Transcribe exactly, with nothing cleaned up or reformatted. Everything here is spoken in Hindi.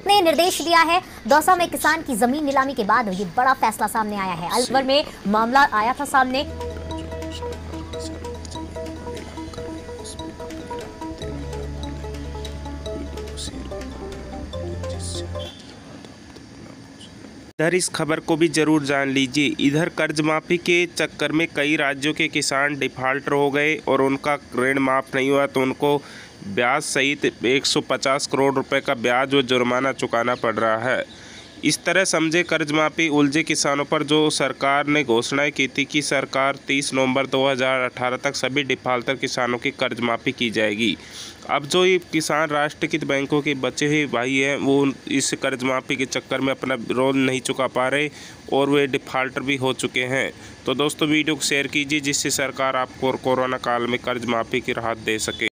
ने निर्देश दिया है। दौसा में किसान की जमीन नीलामी के बाद ये बड़ा फैसला सामने आया है। अलवर में मामला आया था सामने। इधर इस खबर को भी जरूर जान लीजिए। इधर कर्ज माफी के चक्कर में कई राज्यों के किसान डिफाल्टर हो गए और उनका ऋण माफ नहीं हुआ तो उनको ब्याज सहित एक सौ पचास करोड़ रुपए का ब्याज व जुर्माना चुकाना पड़ रहा है। इस तरह समझे कर्ज माफी उलझे किसानों पर जो सरकार ने घोषणाएं की थी कि सरकार तीस नवंबर दो हज़ार अठारह तक सभी डिफाल्टर किसानों की कर्ज माफी की जाएगी। अब जो ये किसान राष्ट्रीयकृत बैंकों के बचे हुए भाई हैं वो इस कर्ज माफी के चक्कर में अपना रोल नहीं चुका पा रहे और वे डिफाल्टर भी हो चुके हैं। तो दोस्तों वीडियो को शेयर कीजिए जिससे सरकार आपको कोरोना काल में कर्ज माफी की राहत दे सके।